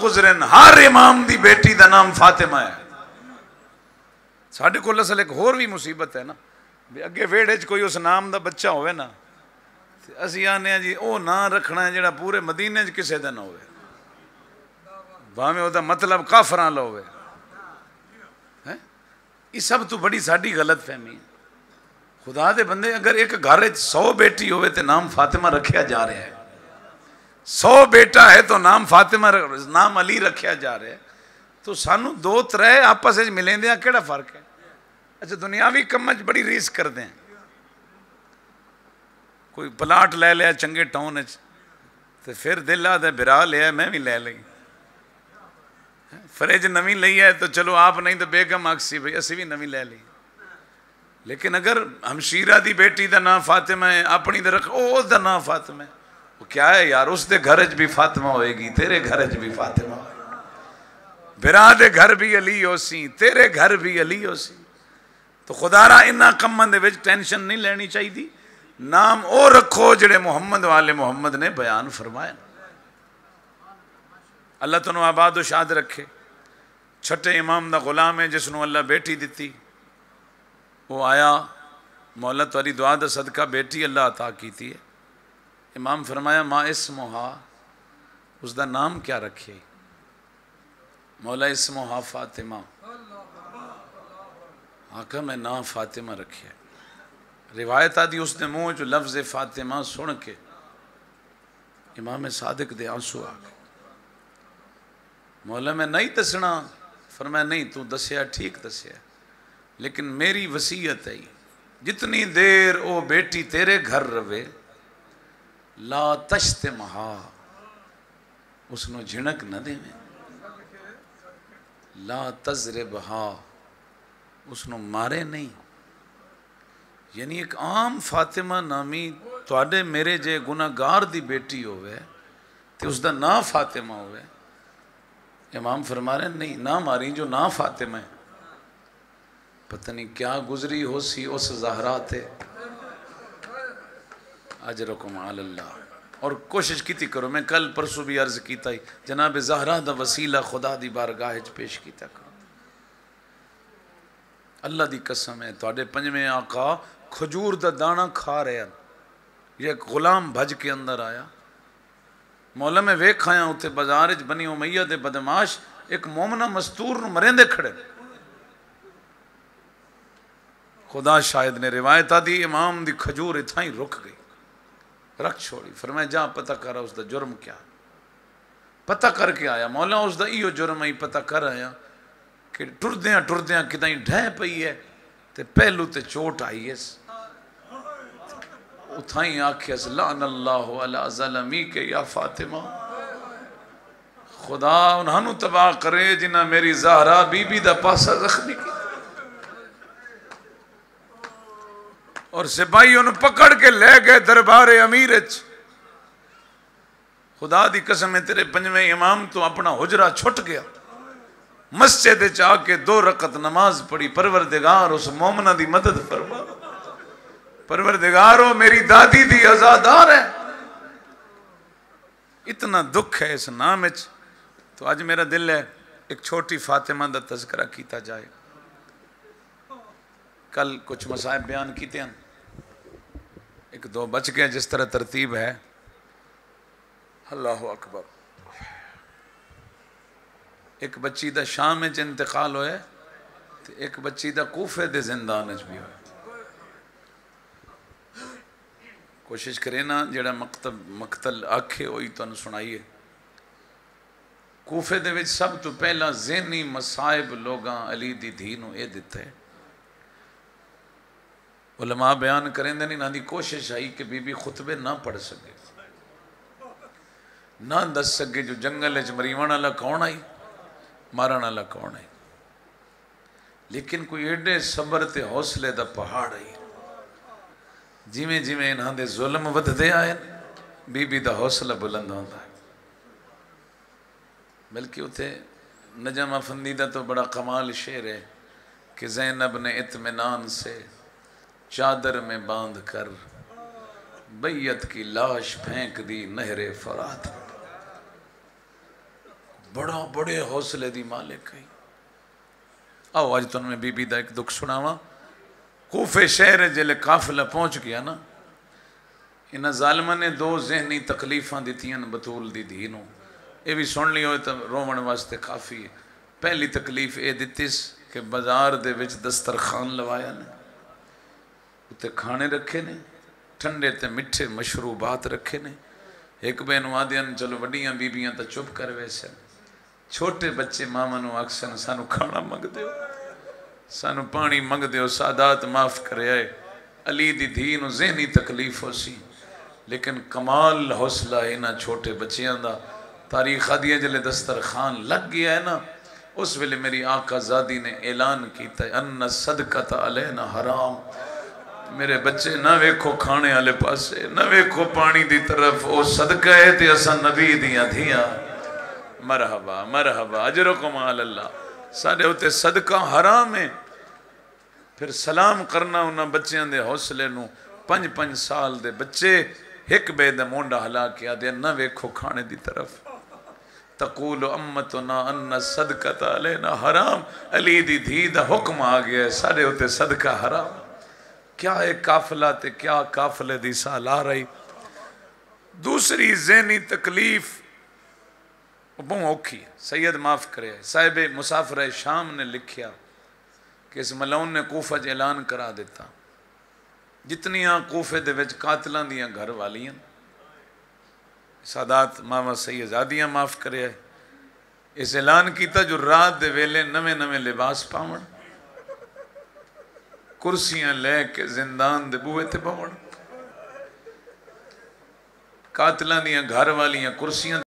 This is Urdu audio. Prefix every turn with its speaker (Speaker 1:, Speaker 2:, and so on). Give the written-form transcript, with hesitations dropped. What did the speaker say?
Speaker 1: گزرن ہر امام دی بیٹی دا نام فاطمہ ہے. ساڈے کول اصل ایک ہور بھی مصیبت ہے نا بھی اگے ویڑے کوئی اس نام دا بچہ ہوئے نا اسی آنے ہیں جی او نا رکھنا ہے جڑا پورے مدینے کسے دا نہ ہوئے بھاویں او دا مطلب کافراں لا ہوئے. یہ سب تو بڑی ساڈی غلط فہمی ہے. خدا دے بندے اگر ایک گھر 100 بیٹی ہوئے تو نام فاطمہ رکھیا جا رہا ہے, 100 بیٹا ہے تو نام فاطمہ نام علی رکھیا جا رہا ہے, تو سانو 2-3 آپس میں ملیں دیا کیڑا فرق ہے. اچھا دنیاوی کمج بڑی ریس کر دیں, کوئی پلاٹ لے لیا چنگے ٹاؤن تو پھر دل آدھا برا لیا میں بھی لے لیں, فریج نویں لئی ہے تو چلو آپ نہیں تو بیگم آکسی بھئی اسی بھی نویں لے لیں. لیکن اگر ہمشیرہ دی بیٹی دا نام فاطمہ ہے اپنی دا رکھ او دا نام فاطمہ ہے, وہ کیا ہے یار, اس دے گھرج بھی فاطمہ ہوئے گی, تیرے گھرج بھی فاطمہ ہوئے گی, برا دے گھر بھی علی ہو سی, تیرے گھر بھی علی ہو سی. تو خدا را انہا کمن دے وچ ٹینشن نہیں لینی چاہی دی. نام او رکھو جڑے محمد والے محمد نے بیان فرمائے. اللہ تنو آباد و شاد رکھے. چھٹے امام دا غلام ہے جس نو اللہ بیٹی دیتی, وہ آیا مولا تاری دعا دا صدقہ بیٹی اللہ عطا کیتی ہے. امام فرمایا ما اسمہا, اس دا نام کیا رکھے؟ مولا اسمہا فاطمہ. آقا میں نام فاطمہ رکھے. روایت آدھی اس نے منہ جو لفظ فاطمہ سن کے امام صادق دے آنسو آگے. مولا میں نہیں دسنا, فرمایا نہیں تو دسیا ٹھیک دسیا, لیکن میری وصیت ہے جتنی دیر او بیٹی تیرے گھر روے لا تشتمہا, اس نو جھنک نہ دے میں, لا تضربہا, اس نو مارے نہیں. یعنی ایک عام فاطمہ نامی تواڈے میرے جے گناہگار دی بیٹی ہوئے تے اس دا نا فاطمہ ہوئے. امام فرما رہے نہیں نہ ماری جو نا فاطمہ ہے. پتہ نہیں کیا گزری ہو سی اس زہرا تے. اجرکم علی اللہ. اور کوشش کیتی کرو, میں کل پرسوں بھی عرض کیتا ہی جناب زہرا دا وسیلہ خدا دی بارگاہ وچ پیش کیتا کرو. اللہ دی قسم ہے تواڈے پنجویں آقا کھجور دا دانا کھا رہے ہیں. یہ ایک غلام بھج کے اندر آیا, مولا میں ویکھ آیا اتنے بازار وچ بنی امیہ دے بدماش ایک مومنہ مستور نو مرندے کھڑے. خدا شاہد نے روایت آدھی امام دی کھجور اتھا ہی رک گئی, رکھ چھوڑی. فرمایا جا پتہ کرا اس دا جرم کیا. پتہ کر کے آیا, مولا اس دا ایو جرم ہی پتہ کر آیا کہ ٹردیاں کتائیں ڈھیں پئی ہے تے پہلو تے چوٹ آئی ہے. اتھائیں آکھیس لعن اللہ علی ظلمی کے یا فاطمہ, خدا انہوں تباہ کرے جنہ میری زہرا بی بی دا پاسا زخمی کی. اور سپاہی انہوں پکڑ کے لے گئے دربار امیرچ. خدا دی قسم ہے تیرے پنجویں امام تو اپنا حجرہ چھٹ گیا, مسجد چاہ کے 2 رکعت نماز پڑھی. پروردگار اس مومنہ دی مدد فرما, پروردگارو میری دادی دی ازادار ہے. اتنا دکھ ہے اس نام اچ. تو آج میرا دل ہے ایک چھوٹی فاطمہ دا تذکرہ کیتا جائے. کل کچھ مصائب بیان کیتے ہیں, 1-2 بچ گئے جس طرح ترتیب ہے. اللہ اکبر. ایک بچی دا شام میں انتقال ہوئے, ایک بچی دا کوفے دے زندان وچ بھی ہوئے. کوشش کرے نا جڑا مقتل آکھے ہوئی تو انہوں سنائیے. کوفے دے وچ سب تو پہلا ذہنی مصائب لوگاں علی دی دھی نو اے دیتا ہے. علماء بیان کریں دے نہیں, نہ دی کوشش آئی کہ بی بی خطبے نہ پڑھ سکے, نہ دس سکے جو جنگل وچ مریوان والا کون آئی, مارن والا کون آئی. لیکن کوئی ایڈے صبر تے حوصلے دا پہاڑ آئی. جیویں جیویں انہاں دے ظلم ودھدے آئے بی بی دا حوصلہ بلند ہوتا ہے. بلکہ اتھے نجم افندی دا تو بڑا کمال شعر ہے کہ زینب نے اطمینان سے چادر میں باندھ کر بیعت کی لاش پھینک دی نہر فرات. بڑے حوصلے دی مالک ہے۔ آؤ آج تنہوں میں بی بی دا ایک دکھ سناواں۔ کوفے شہر جلے قافلہ پہنچ گیا نا، انہاں ظالمہ نے دو ذہنی تکلیفاں دیتیاں بطول دی دینوں، یہ بھی سن لی ہوئے تو رومن واسطے کافی ہے۔ پہلی تکلیف اے دیتیس کہ بازار دے وچ دسترخوان لوایا نے، اتے کھانے رکھے نے، ٹھنڈے تے مٹھے مشروبات رکھے نے۔ ایک بینو آدھیان چلو وڈیاں بیبیاں تا چپ کر ویسے، چھوٹے بچے ماما نو آکسن سانو کھانا منگ دیو، سانو پانی منگ دیو، سادات معاف کرے آئے۔ علی دی دھی نو ذہنی تکلیف ہو سی، لیکن کمال حوصلہ اینا چھوٹے بچیاں دا۔ تاریخ آدھیا جلے دسترخوان لگ گیا ہے نا، اس ویلے میری آقا زادی نے اعلان کیتا ہے ان صدقت علینا حرام۔ میرے بچے نہ ویکھو کھانے والے پاسے، نہ ویکھو پانی دی طرف، او صدقہ ہے تے اساں نبی دیاں دھیاں۔ مرحبا مرحبا اجرکم علی اللہ، ساڑھے ہوتے صدقہ حرام ہے۔ پھر سلام کرنا انہاں بچیاں دے حوصلے نو، 5 سال دے بچے ایک بے دے مونڈا ہلا کیا دے نہ ویکھو کھانے دی طرف۔ تقول امتنا ان صدقت علینا حرام، علی دی دھی دا حکم آ گیا ہے ساڑھے ہوتے صدقہ حرام۔ کیا ایک قافلہ تے کیا قافلے دی سال آ رہی۔ دوسری ذہنی تکلیف بہت اوکھی ہے، سید معاف کرے، صاحب مسافر شام نے لکھیا کہ اس ملعون نے کوفہ اعلان کرا دیتا جتنیاں کوفے دے وچ قاتلان دیاں گھر والیاں، سادات ماما سیدزادیاں معاف کرے، اس اعلان کیتا جو رات دے ویلے نویں نویں لباس پاون، کرسیاں لے کے زندان دے بوئے تے پاون، قاتلان دیاں گھر والیاں کرسیاں